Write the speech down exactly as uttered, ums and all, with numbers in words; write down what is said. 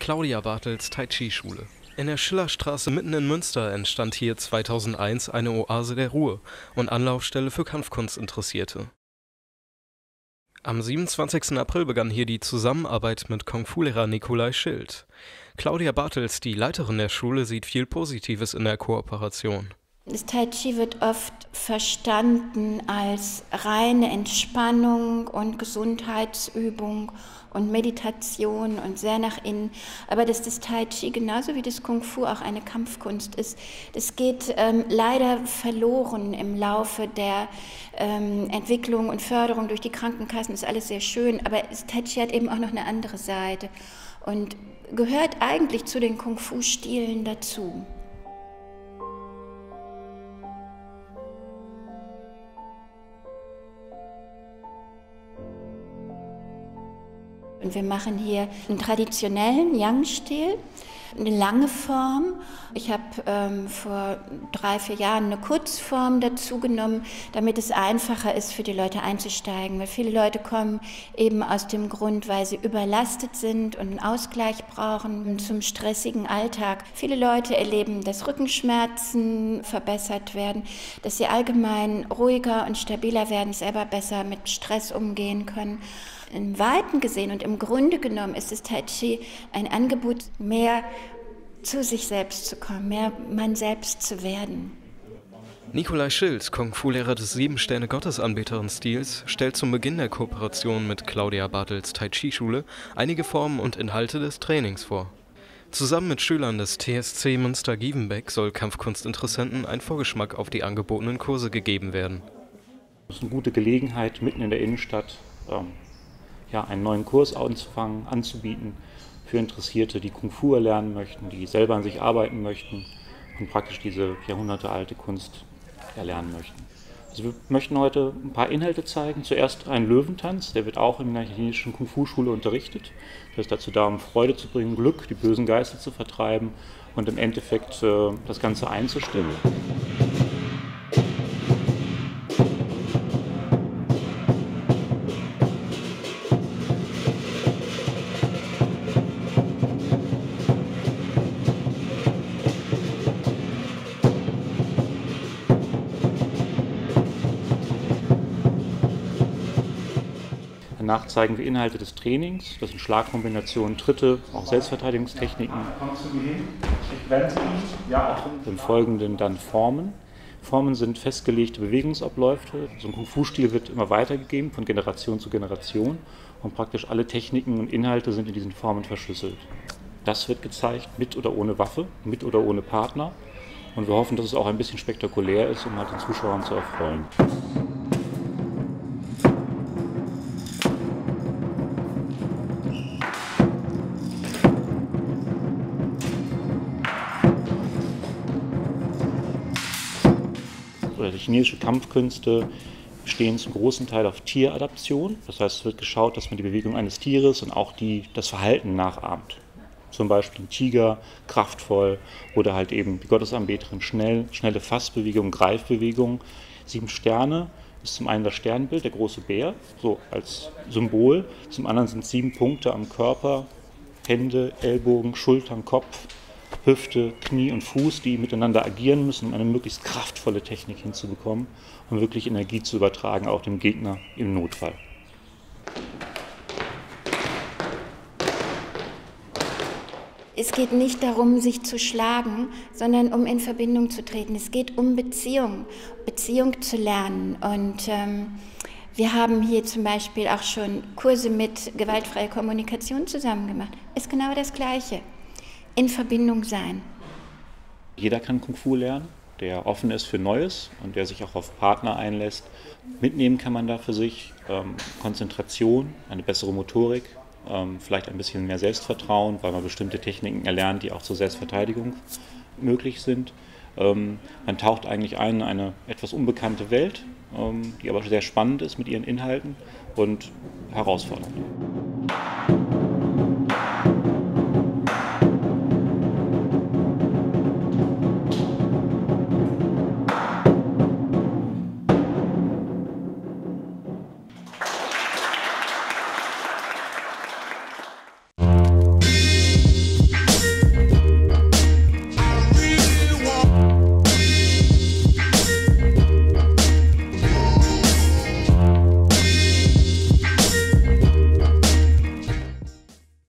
Claudia Bartels Tai Chi Schule. In der Schillerstraße mitten in Münster entstand hier zweitausendeins eine Oase der Ruhe und Anlaufstelle für Kampfkunstinteressierte. Am siebenundzwanzigsten April begann hier die Zusammenarbeit mit Kung-Fu-Lehrer Nikolai Schild. Claudia Bartels, die Leiterin der Schule, sieht viel Positives in der Kooperation. Das Tai Chi wird oft verstanden als reine Entspannung und Gesundheitsübung und Meditation und sehr nach innen. Aber dass das Tai Chi genauso wie das Kung Fu auch eine Kampfkunst ist, das geht ähm, leider verloren im Laufe der ähm, Entwicklung und Förderung durch die Krankenkassen. Das ist alles sehr schön, aber das Tai Chi hat eben auch noch eine andere Seite und gehört eigentlich zu den Kung Fu Stilen dazu. Und wir machen hier einen traditionellen Yang-Stil, eine lange Form. Ich habe ähm, vor drei, vier Jahren eine Kurzform dazu genommen, damit es einfacher ist für die Leute einzusteigen. Weil viele Leute kommen eben aus dem Grund, weil sie überlastet sind und einen Ausgleich brauchen zum stressigen Alltag. Viele Leute erleben, dass Rückenschmerzen verbessert werden, dass sie allgemein ruhiger und stabiler werden, selber besser mit Stress umgehen können. Im Weiten gesehen und im Grunde genommen ist das Tai Chi ein Angebot, mehr zu sich selbst zu kommen, mehr man selbst zu werden. Nikolai Schild, Kung-Fu-Lehrer des Sieben-Sterne-Gottesanbeterin-Stils, stellt zum Beginn der Kooperation mit Claudia Bartels Tai Chi Schule einige Formen und Inhalte des Trainings vor. Zusammen mit Schülern des T S C Münster-Gievenbeck soll Kampfkunstinteressenten ein Vorgeschmack auf die angebotenen Kurse gegeben werden. Das ist eine gute Gelegenheit, mitten in der Innenstadt ähm, ja, einen neuen Kurs anzufangen, anzubieten für Interessierte, die Kung Fu erlernen möchten, die selber an sich arbeiten möchten und praktisch diese jahrhundertealte Kunst erlernen möchten. Also wir möchten heute ein paar Inhalte zeigen. Zuerst einen Löwentanz, der wird auch in der chinesischen Kung Fu Schule unterrichtet. Der ist dazu da, um Freude zu bringen, Glück, die bösen Geister zu vertreiben und im Endeffekt äh, das Ganze einzustimmen. Danach zeigen wir Inhalte des Trainings, das sind Schlagkombinationen, Tritte, auch Selbstverteidigungstechniken. Im Folgenden dann Formen. Formen sind festgelegte Bewegungsabläufe. So ein Kung-Fu-Stil wird immer weitergegeben, von Generation zu Generation. Und praktisch alle Techniken und Inhalte sind in diesen Formen verschlüsselt. Das wird gezeigt mit oder ohne Waffe, mit oder ohne Partner. Und wir hoffen, dass es auch ein bisschen spektakulär ist, um halt den Zuschauern zu erfreuen. Die chinesischen Kampfkünste bestehen zum großen Teil auf Tieradaption. Das heißt, es wird geschaut, dass man die Bewegung eines Tieres und auch die, das Verhalten nachahmt. Zum Beispiel ein Tiger, kraftvoll, oder halt eben die Gottesanbeterin schnell, schnelle Fassbewegung, Greifbewegung. Sieben Sterne ist zum einen das Sternbild, der große Bär, so als Symbol. Zum anderen sind sieben Punkte am Körper, Hände, Ellbogen, Schultern, Kopf, Hüfte, Knie und Fuß, die miteinander agieren müssen, um eine möglichst kraftvolle Technik hinzubekommen, um wirklich Energie zu übertragen, auch dem Gegner im Notfall. Es geht nicht darum, sich zu schlagen, sondern um in Verbindung zu treten. Es geht um Beziehung, Beziehung zu lernen. Und ähm, wir haben hier zum Beispiel auch schon Kurse mit gewaltfreier Kommunikation zusammen gemacht. Ist genau das Gleiche. In Verbindung sein. Jeder kann Kung Fu lernen, der offen ist für Neues und der sich auch auf Partner einlässt. Mitnehmen kann man da für sich ähm, Konzentration, eine bessere Motorik, ähm, vielleicht ein bisschen mehr Selbstvertrauen, weil man bestimmte Techniken erlernt, die auch zur Selbstverteidigung möglich sind. Ähm, man taucht eigentlich ein in eine etwas unbekannte Welt, ähm, die aber sehr spannend ist mit ihren Inhalten und herausfordernd.